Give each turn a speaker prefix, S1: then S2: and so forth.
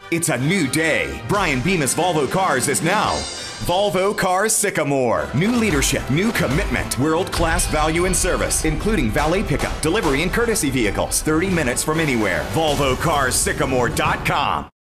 S1: It's a new day. Brian Bemis Volvo Cars is now Volvo Cars Sycamore. New leadership, new commitment, world-class value and service, including valet pickup, delivery, and courtesy vehicles. 30 minutes from anywhere. VolvoCarsSycamore.com.